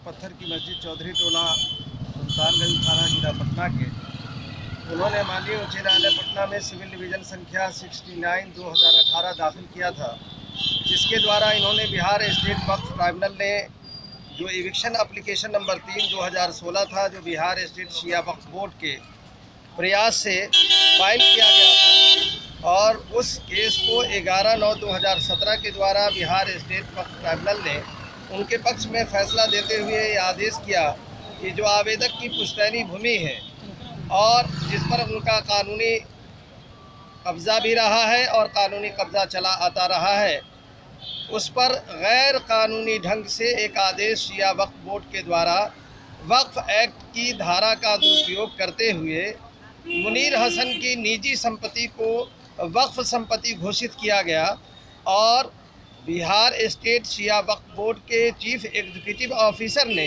पत्थर की मस्जिद चौधरी टोला सुल्तानगंज थाना जिला पटना के, उन्होंने माननीय उच्च न्यायालय पटना में सिविल डिवीज़न संख्या 69/2018 दाखिल किया था, जिसके द्वारा इन्होंने बिहार स्टेट वक्फ ट्राइब्यूनल ने जो इविक्शन एप्लीकेशन नंबर 3/2016 था, जो बिहार स्टेट शिया वक्फ बोर्ड के प्रयास से फाइल किया गया था, और उस केस को 11/9/2017 के द्वारा बिहार स्टेट वक्फ ट्राइब्यूनल ने उनके पक्ष में फैसला देते हुए ये आदेश किया कि जो आवेदक की पुश्तैनी भूमि है और जिस पर उनका कानूनी कब्ज़ा भी रहा है और कानूनी कब्ज़ा चला आता रहा है, उस पर गैर कानूनी ढंग से एक आदेश शिया वक्फ बोर्ड के द्वारा वक्फ एक्ट की धारा का दुरुपयोग करते हुए मुनीर हसन की निजी संपत्ति को वक्फ संपत्ति घोषित किया गया, और बिहार स्टेट शिया वक्फ बोर्ड के चीफ एग्जीक्यूटिव ऑफिसर ने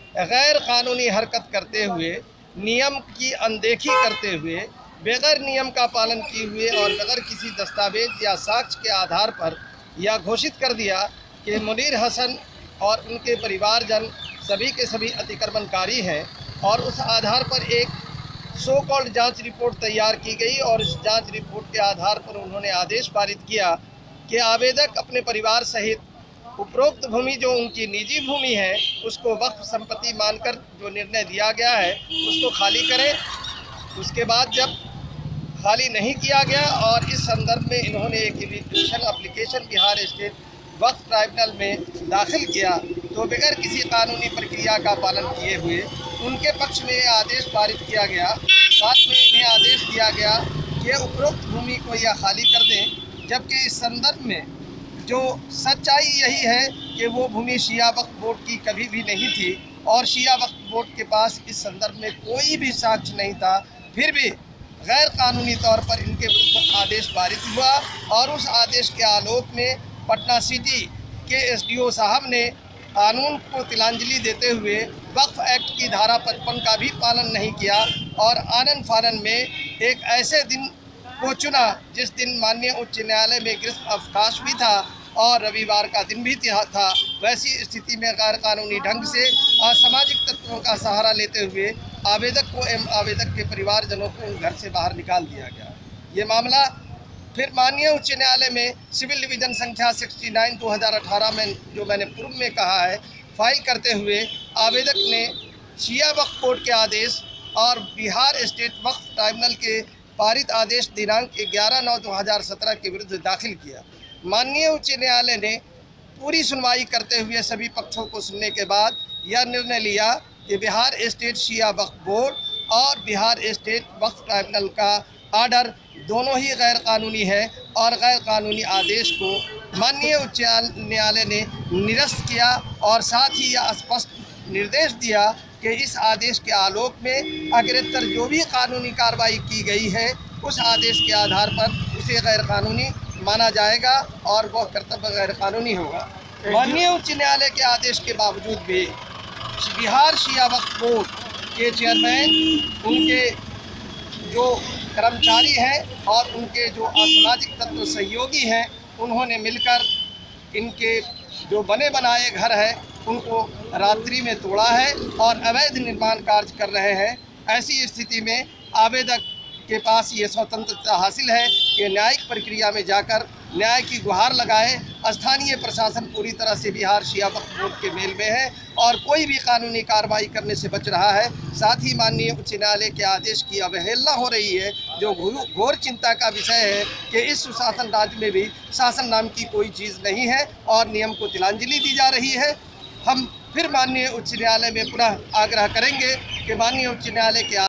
गैर कानूनी हरकत करते हुए, नियम की अनदेखी करते हुए, बगैर नियम का पालन किए हुए और बगैर किसी दस्तावेज या साक्ष्य के आधार पर यह घोषित कर दिया कि मुनीर हसन और उनके परिवारजन सभी के सभी अतिक्रमणकारी हैं, और उस आधार पर एक सो कॉल्ड जांच रिपोर्ट तैयार की गई, और इस जांच रिपोर्ट के आधार पर उन्होंने आदेश पारित किया कि आवेदक अपने परिवार सहित उपरोक्त भूमि जो उनकी निजी भूमि है उसको वक्फ संपत्ति मानकर जो निर्णय दिया गया है उसको खाली करें। उसके बाद जब खाली नहीं किया गया और इस संदर्भ में इन्होंने एक eviction application Bihar state Waqf tribunal में दाखिल किया, तो बगैर किसी कानूनी प्रक्रिया का पालन किए हुए उनके पक्ष में यह आदेश पारित किया गया। साथ में इन्हें आदेश दिया गया कि उपरोक्त भूमि को यह खाली कर दें, जबकि इस संदर्भ में जो सच्चाई यही है कि वो भूमि शिया वक्फ बोर्ड की कभी भी नहीं थी, और शिया वक्फ बोर्ड के पास इस संदर्भ में कोई भी साक्ष्य नहीं था। फिर भी गैर कानूनी तौर पर इनके विरुद्ध आदेश पारित हुआ, और उस आदेश के आलोक में पटना सिटी के एसडीओ साहब ने कानून को तिलांजलि देते हुए वक्फ एक्ट की धारा 55 का भी पालन नहीं किया, और आनन फानन में एक ऐसे दिन को चुना जिस दिन माननीय उच्च न्यायालय में ग्रीष्म अवकाश भी था और रविवार का दिन भी था। वैसी स्थिति में गैर कानूनी ढंग से असामाजिक तत्वों का सहारा लेते हुए आवेदक को एवं आवेदक के परिवारजनों को घर से बाहर निकाल दिया गया। ये मामला फिर माननीय उच्च न्यायालय में सिविल डिवीज़न संख्या 69/2018 में, जो मैंने पूर्व में कहा है, फाइल करते हुए आवेदक ने शिया वक्फ बोर्ड के आदेश और बिहार स्टेट वक्फ ट्राइब्यूनल के पारित आदेश दिनांक 11/9/2017 के विरुद्ध दाखिल किया। माननीय उच्च न्यायालय ने पूरी सुनवाई करते हुए सभी पक्षों को सुनने के बाद यह निर्णय लिया कि बिहार स्टेट शिया वक्फ बोर्ड और बिहार स्टेट वक्फ ट्राइब्यूनल का आर्डर दोनों ही गैर कानूनी है, और गैर कानूनी आदेश को माननीय उच्च न्यायालय ने निरस्त किया, और साथ ही यह स्पष्ट निर्देश दिया कि इस आदेश के आलोक में अग्रेतर जो भी कानूनी कार्रवाई की गई है उस आदेश के आधार पर उसे गैर कानूनी माना जाएगा और वह कर्तव्य गैर कानूनी होगा। माननीय उच्च न्यायालय के आदेश के बावजूद भी बिहार शिया वक्फ बोर्ड के चेयरमैन, उनके जो कर्मचारी हैं और उनके जो असामाजिक तत्व सहयोगी हैं, उन्होंने मिलकर इनके जो बने बनाए घर है उनको रात्रि में तोड़ा है और अवैध निर्माण कार्य कर रहे हैं। ऐसी स्थिति में आवेदक के पास ये स्वतंत्रता हासिल है कि न्यायिक प्रक्रिया में जाकर न्याय की गुहार लगाए। स्थानीय प्रशासन पूरी तरह से बिहार शिया वक्फ बोर्ड के मेल में है और कोई भी कानूनी कार्रवाई करने से बच रहा है। साथ ही माननीय उच्च न्यायालय के आदेश की अवहेलना हो रही है, जो घोर चिंता का विषय है कि इस सुशासन राज्य में भी शासन नाम की कोई चीज़ नहीं है और नियम को तिलांजलि दी जा रही है। हम फिर माननीय उच्च न्यायालय में पुनः आग्रह करेंगे कि माननीय उच्च न्यायालय के